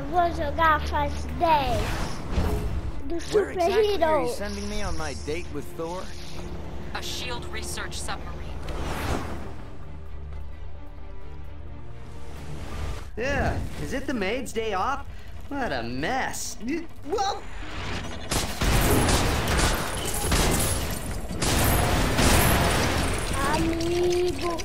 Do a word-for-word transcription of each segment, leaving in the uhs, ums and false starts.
vou jogar a fase dez do Where Super exactly are you Hero. sending me on my date with Thor? A SHIELD research submarine. Yeah, is it the maid's day off? What a mess. Whoa! Amigo.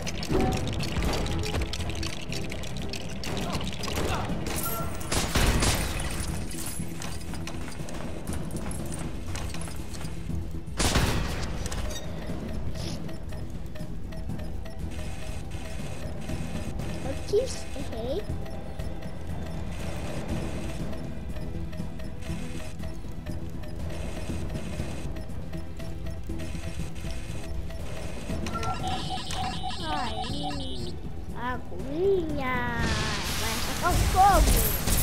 Aqui, errei. Aí, aguinha, vai atacar o fogo.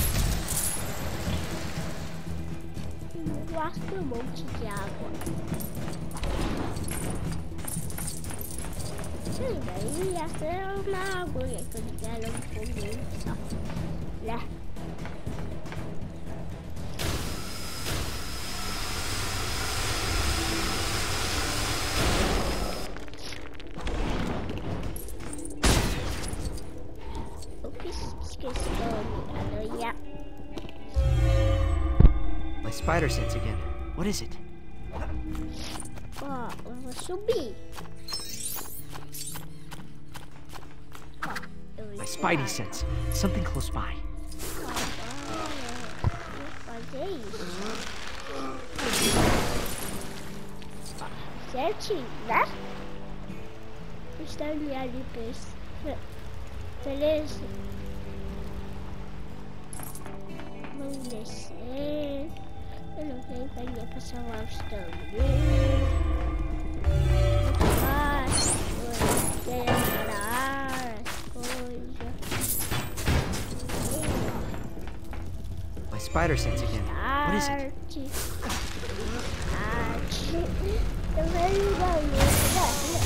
Eu gasto um monte de água. Sim, daí ia ser uma agulha que eu quero um foguinho só, né? My spider sense again. What is it? Ó, eu vou subir. Ó, eu vou My spidey sense. Something close by. Ó, vou fazer isso. Certinho, né? Está ali, ali, beleza? Vamos descer. Eu não tenho carinha pra salvar os também. Fácil, separar as coisas. My spider sense again. What is it? Arte. Eu vejo barulho.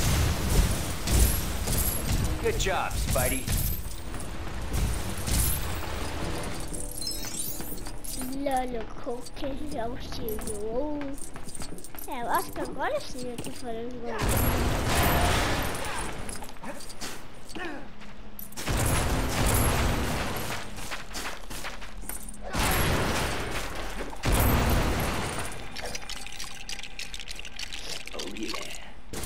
Good job, Spidey. Lolo, que já chegou. É, eu acho que agora sim eu tô falando gol. Oh yeah.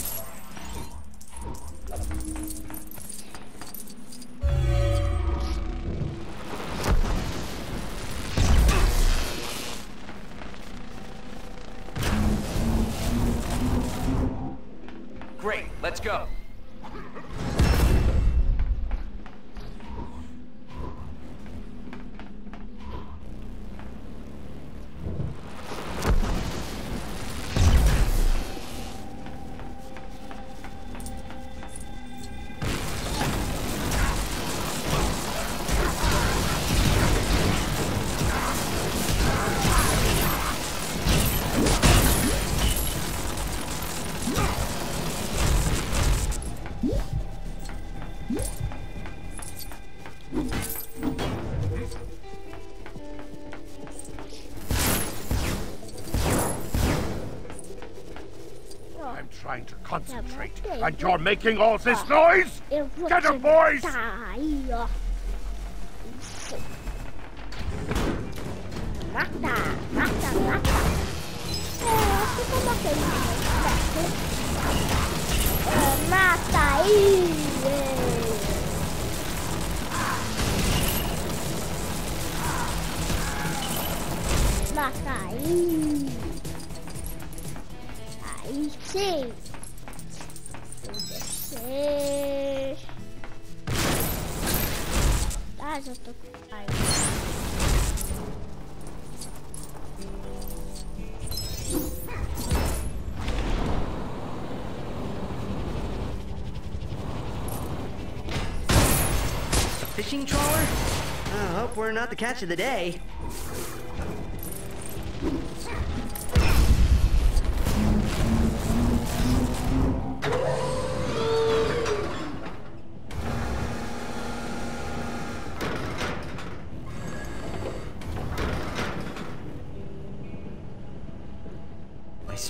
Great, let's go. I'm trying to concentrate, and you're making all this noise? Eu vou Get te him, boys! matar aí, ó. Isso. Mata, mata, mata. É, acho que eu tô matando. É, mata aí. É. Mata aí. Aí sim. Vou descer. Ah, já tô com raiva. A fishing trawler? I hope we're not the catch of the day.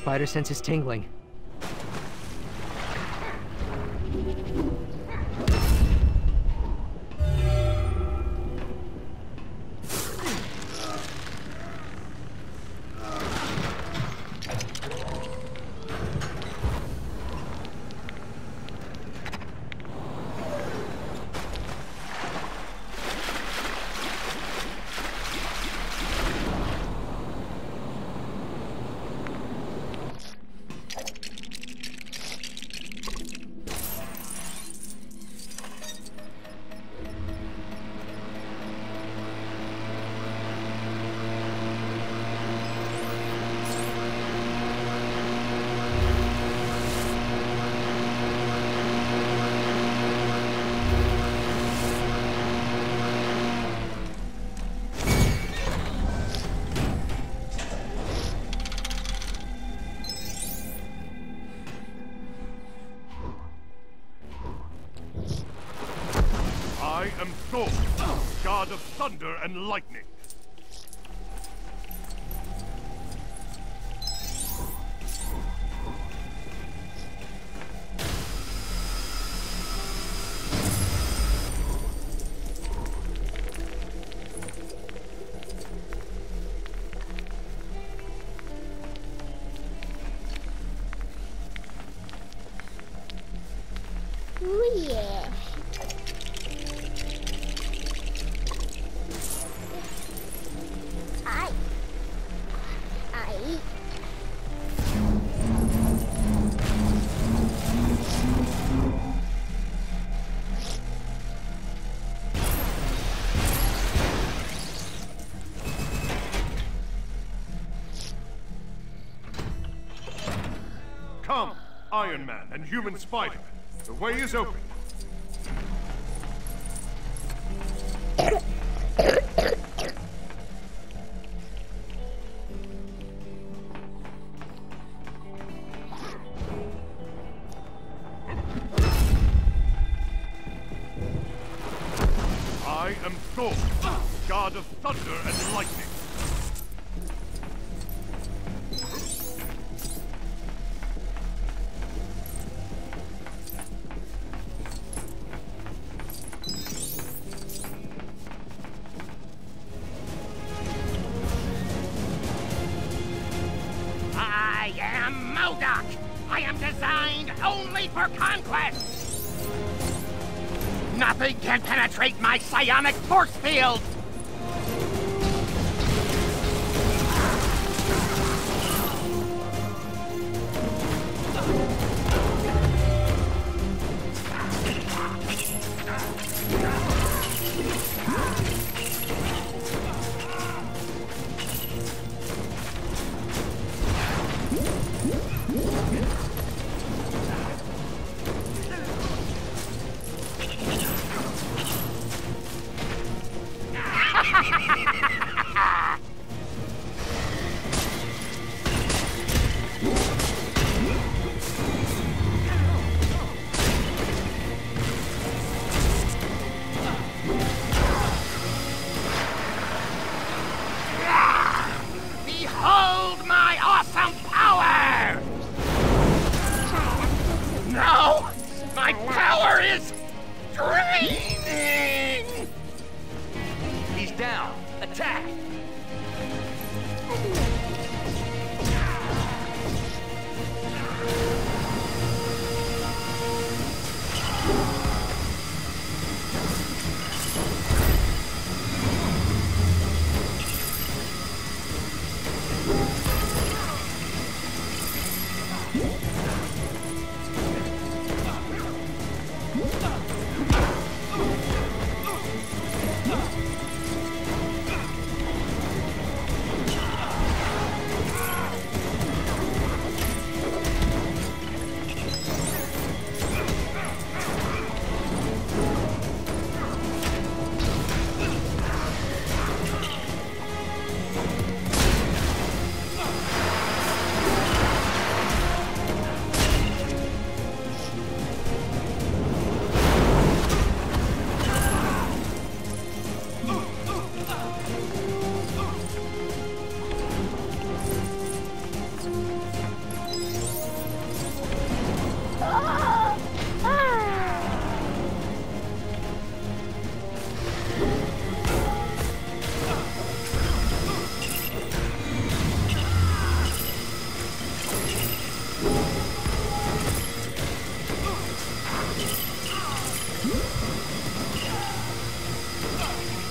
spider sense is tingling. I am Thor, god of thunder and lightning. Ooh, yeah. I, I. Come, Iron Man and Human Spider. The way is open. I am Thor, god of thunder and lightning. I am MODOK! I am designed only for conquest! Nothing can penetrate my psionic force field! Behold my awesome power! No! My power is draining! He's down. Attack!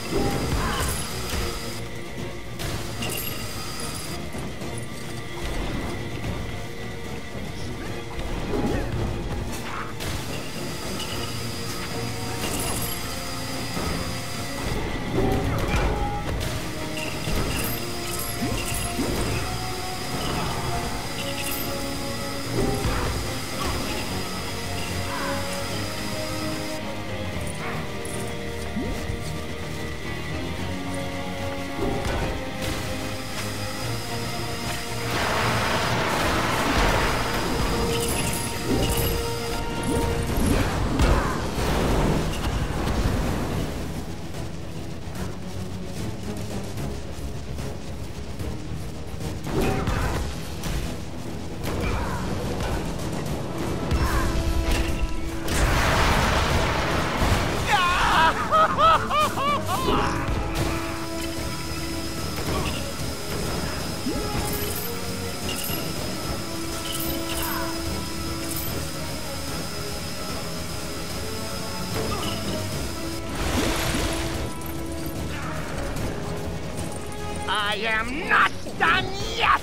I am not done yet!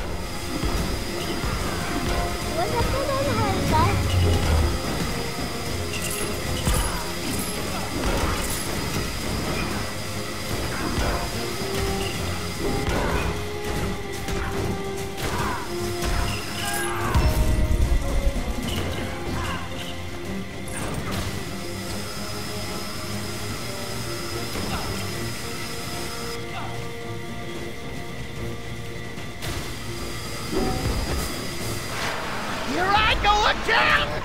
Here I go again!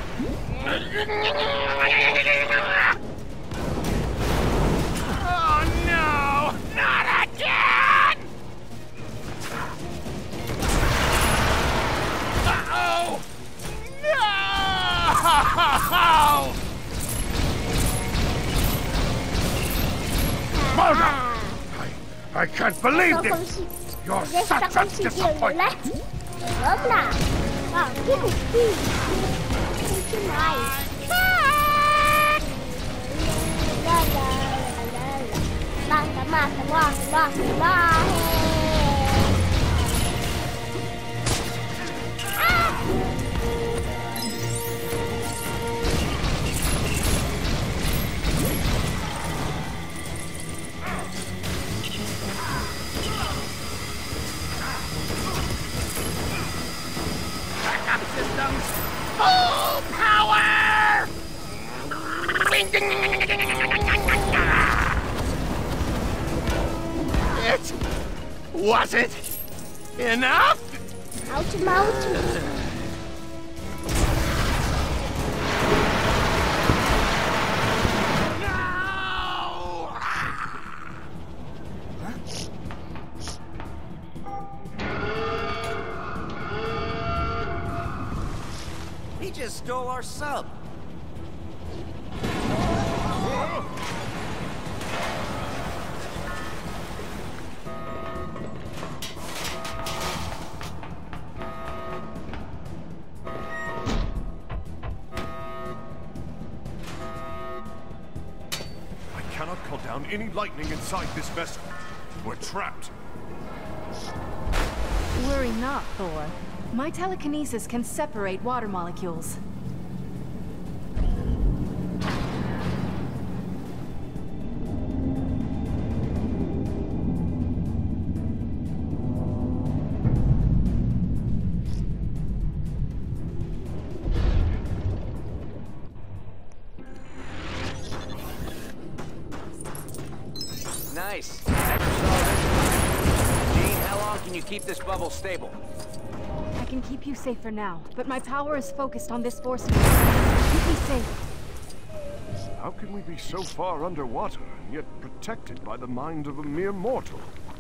Oh no! Not again! Uh-oh! No! Mother! I, I can't believe this! You're such a disappointment! Vamos lá! Ó, fica aqui! Muito mais! Lá, lá, lá, lá. Mata, mata, morre, morre, morre! Systems full power! It wasn't enough? Out, out! He just stole our sub. I cannot call down any lightning inside this vessel. We're trapped. Worry not, Thor. My telekinesis can separate water molecules. Nice. Never saw this. Jean, how long can you keep this bubble stable? I can keep you safe for now, but my power is focused on this force field. Keep me safe. How can we be so far underwater and yet protected by the mind of a mere mortal?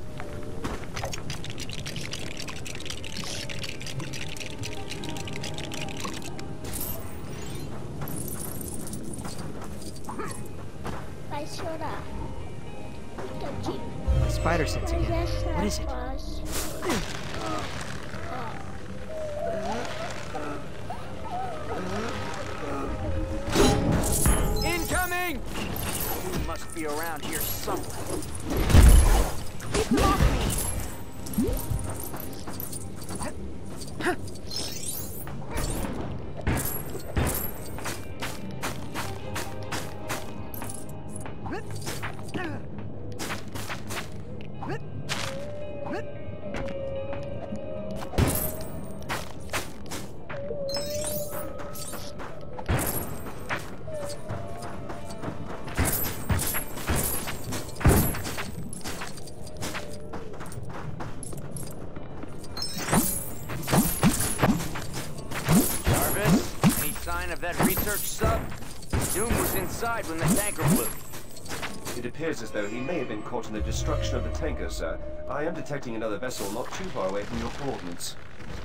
Vai chorar. Tadinho. Spider sense again. What is it? Incoming! You must must be around here somewhere. Keep them off me! Of that research sub? Doom was inside when the tanker blew. It appears as though he may have been caught in the destruction of the tanker, sir. I am detecting another vessel not too far away from your coordinates.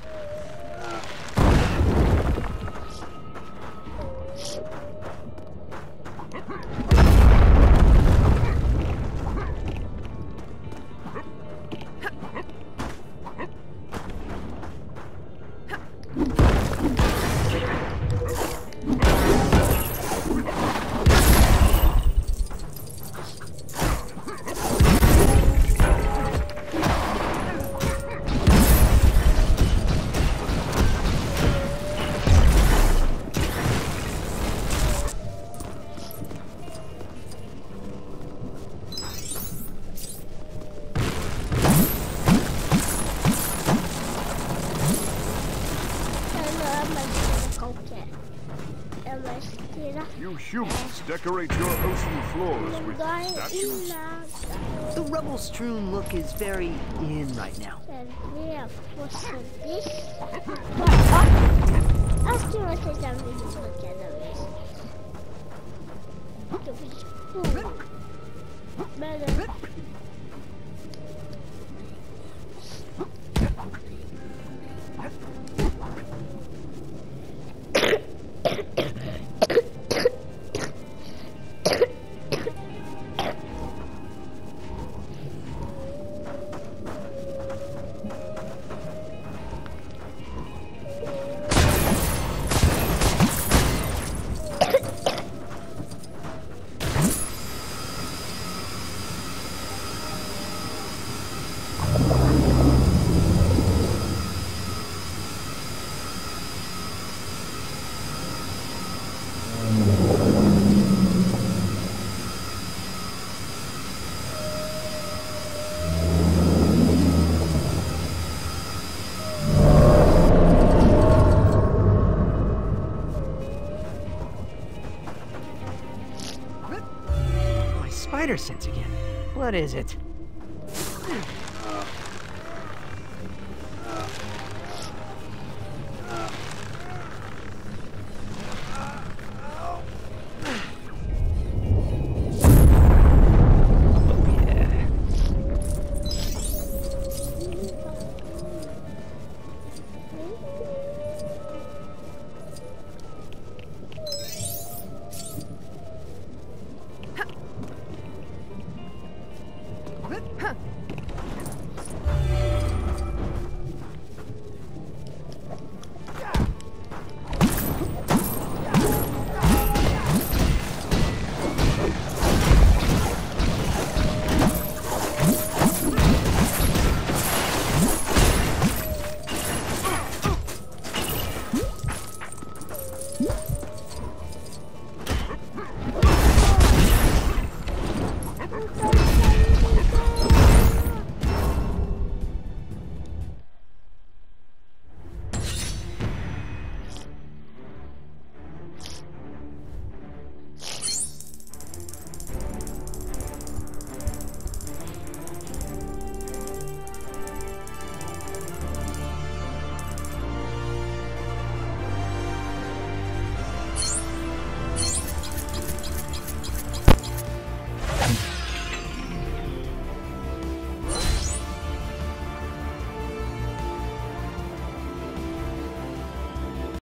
You humans decorate your ocean floors with statues. The rubble-strewn look is very in right now. And we have what's this? Ask you what is that when you look at them. Better. Spider sense again. What is it?